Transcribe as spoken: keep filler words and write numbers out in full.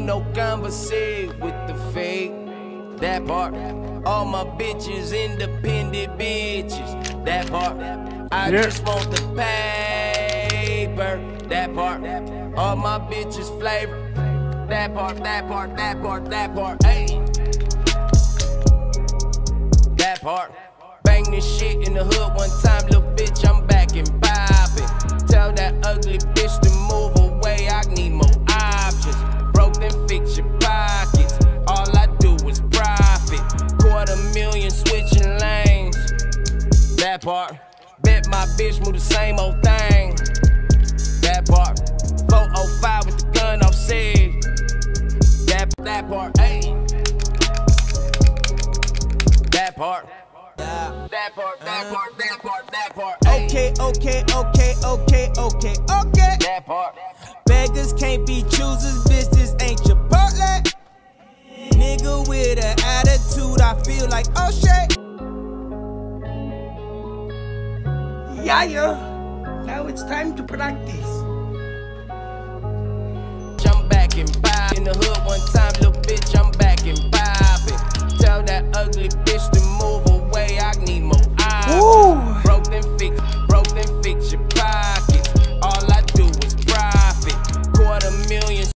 no conversation with the fake. That part. All my bitches independent bitches. That part. I Yeah. just want the paper. That part. All my bitches flavor. That part, that part, that part, that part. Hey. That part. Bang this shit in the hood one time, little bitch, I'm back and poppin'. Tell that ugly bitch to move away, I need more options. Broke, then fix your pockets, all I do is profit. Quarter million switching lanes. That part. Bet my bitch move the same old thing. That part. four oh five with the gun off safe. That, that part, ayy. That part. That part, that part, that part, that part. Okay, okay, okay, okay, okay, okay. That part. Beggars can't be choosers, bitch, this ain't Chipotle. Nigga with an attitude, I feel like, oh shit. Yeah, yeah. Now it's time to practice. I'm back and by in the hood one time, little bitch, I'm back and by.